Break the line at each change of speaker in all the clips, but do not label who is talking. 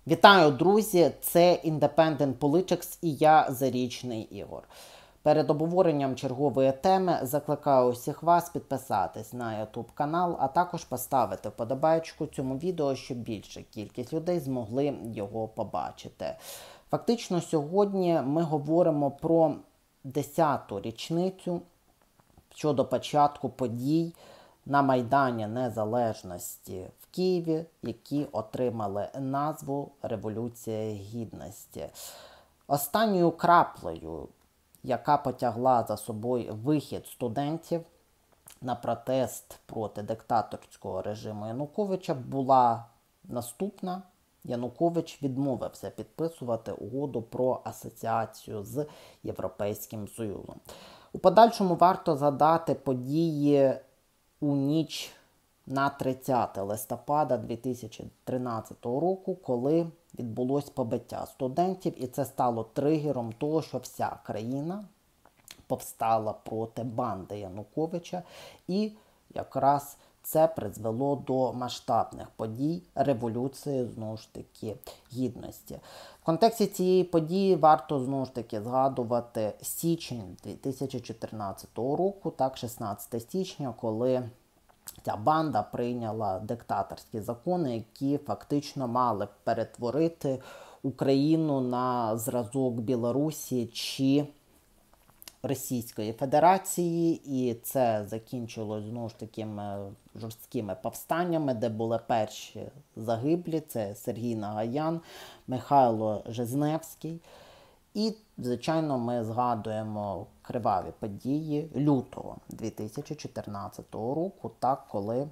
Вітаю, друзі! Це Independent Politics і я, Зарічний Ігор. Перед обговоренням чергової теми закликаю усіх вас підписатись на YouTube канал, а також поставити вподобайку цьому відео, щоб більша кількість людей змогли його побачити. Фактично сьогодні ми говоримо про 10-ту річницю щодо початку подій на Майдані Незалежності в Києві, які отримали назву Революція Гідності. Останньою краплею, яка потягла за собою вихід студентів на протест проти диктаторського режиму Януковича, була наступна. Янукович відмовився підписувати угоду про асоціацію з Європейським Союзом. У подальшому варто згадати події у ніч на 30 листопада 2013 року, коли відбулось побиття студентів, і це стало тригером того, що вся країна повстала проти банди Януковича, і якраз це призвело до масштабних подій Революції, знову ж таки, Гідності. В контексті цієї події варто, знову ж таки, згадувати січень 2014 року, так, 16 січня, коли ця банда прийняла диктаторські закони, які фактично мали перетворити Україну на зразок Білорусі чи Російської Федерації, і це закінчилось, знову ж такими жорсткими повстаннями, де були перші загиблі, це Сергій Нагаян, Михайло Жизневський. І, звичайно, ми згадуємо криваві події лютого 2014 року, так, коли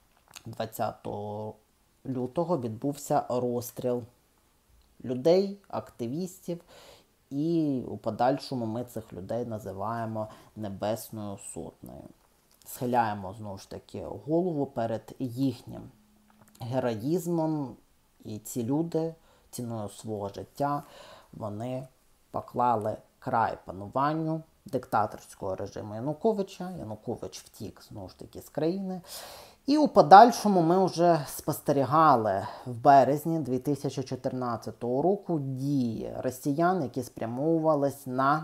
20 лютого відбувся розстріл людей, активістів, і у подальшому ми цих людей називаємо Небесною Сотнею. Схиляємо, знову ж таки, голову перед їхнім героїзмом, і ці люди ціною свого життя, вони поклали край пануванню диктаторського режиму Януковича. Янукович втік, знову ж таки, з країни. І у подальшому ми вже спостерігали в березні 2014 року дії росіян, які спрямовувались на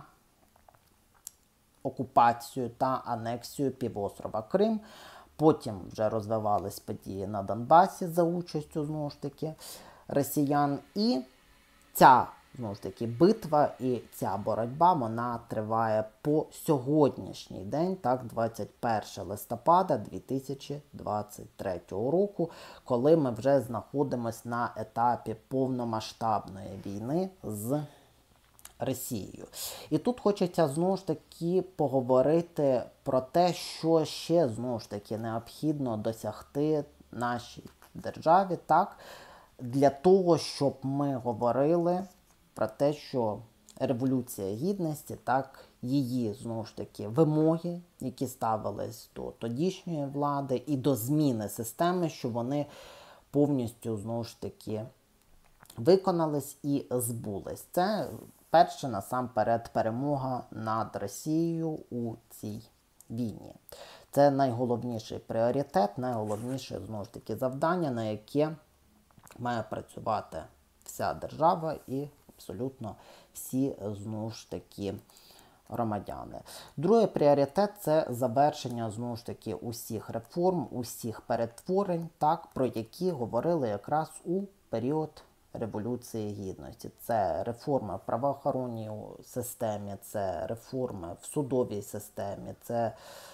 окупацію та анексію півострова Крим. Потім вже розвивались події на Донбасі за участю, знову ж таки, росіян. І ця, знову ж таки, битва і ця боротьба, вона триває по сьогоднішній день, так, 21 листопада 2023 року, коли ми вже знаходимося на етапі повномасштабної війни з Росією. І тут хочеться, знову ж таки, поговорити про те, що ще, знову ж таки, необхідно досягти нашій державі, так, для того, щоб ми говорили про те, що Революція Гідності, так, її, знову ж таки, вимоги, які ставились до тодішньої влади і до зміни системи, що вони повністю, знову ж таки, виконались і збулись. Це перше, насамперед, перемога над Росією у цій війні. Це найголовніший пріоритет, найголовніше, знову ж таки, завдання, на яке має працювати вся держава і абсолютно всі, знову ж таки, громадяни. Другий пріоритет – це завершення, знову ж таки, усіх реформ, усіх перетворень, так, про які говорили якраз у період Революції Гідності. Це реформи в правоохоронній системі, це реформи в судовій системі, це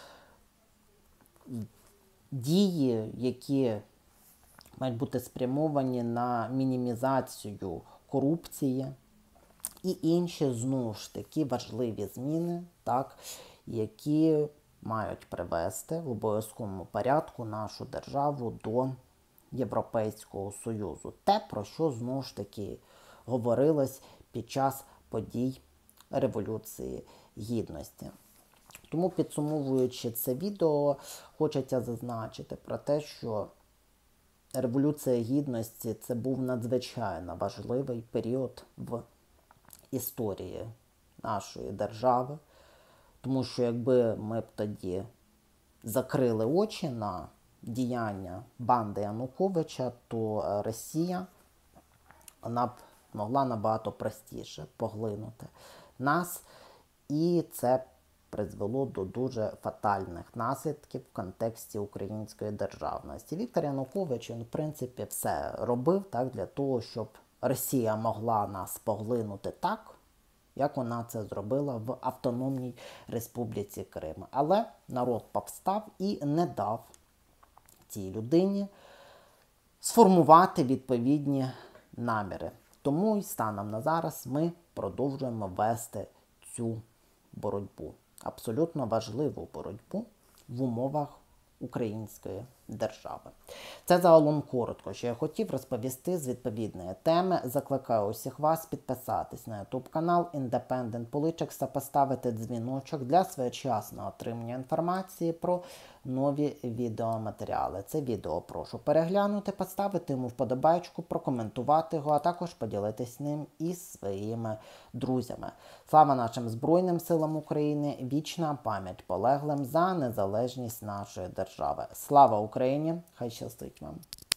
дії, які мають бути спрямовані на мінімізацію корупції і інші, знову ж таки, важливі зміни, так, які мають привести в обов'язковому порядку нашу державу до Європейського Союзу. Те, про що, знову ж таки, говорилось під час подій Революції Гідності. Тому, підсумовуючи це відео, хочеться зазначити про те, що Революція Гідності – це був надзвичайно важливий період в історії нашої держави. Тому що якби ми б тоді закрили очі на діяння банди Януковича, то Росія вона б могла набагато простіше поглинути нас, і це призвело до дуже фатальних наслідків в контексті української державності. Віктор Янукович, він, в принципі, все робив так для того, щоб Росія могла нас поглинути так, як вона це зробила в Автономній Республіці Крим. Але народ повстав і не дав цій людині сформувати відповідні наміри. Тому і станом на зараз ми продовжуємо вести цю боротьбу. Абсолютно важливу боротьбу в умовах української держави. Це загалом коротко, що я хотів розповісти з відповідної теми. Закликаю усіх вас підписатись на YouTube канал Independent Politics та поставити дзвіночок для своєчасного отримання інформації про нові відеоматеріали. Це відео прошу переглянути, поставити йому вподобайку, прокоментувати його, а також поділитись ним із своїми друзями. Слава нашим Збройним силам України, вічна пам'ять полеглим за незалежність нашої держави. Слава Україні! Хай щастить вам!